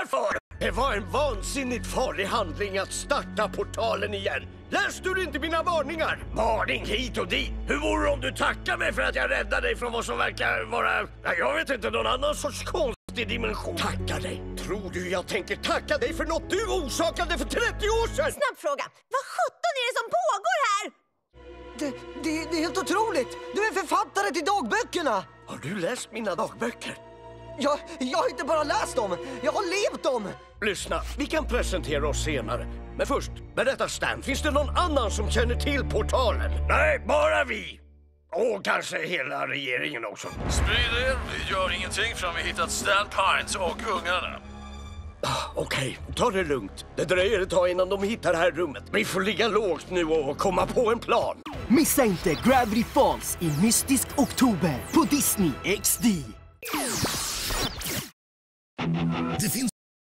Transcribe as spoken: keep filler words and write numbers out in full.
för? Det var en vansinnigt farlig handling att starta portalen igen. Läste du inte mina varningar? Varning hit och dit. Hur vore det om du tackar mig för att jag räddade dig från vad som verkar vara... Jag vet inte, någon annan sorts konstig dimension. Tacka dig? Tror du jag tänker tacka dig för något du orsakade för trettio år sedan? Snabb fråga. Vad sjutton är det som pågår här? Det, det, det är helt otroligt. Du är författare till dagböckerna. Har du läst mina dagböcker? Jag, jag har inte bara läst dem, jag har levt dem. Lyssna, vi kan presentera oss senare. Men först, berätta Stan, finns det någon annan som känner till portalen? Nej, bara vi. Och kanske hela regeringen också. Sprid er, vi gör ingenting förrän vi hittat Stan Pines och ungarna. Ah, Okej, okay. Ta det lugnt. Det dröjer ett tag innan de hittar det här rummet. Vi får ligga lågt nu och komma på en plan. Missa inte Gravity Falls i mystisk oktober på Disney X D. Det finns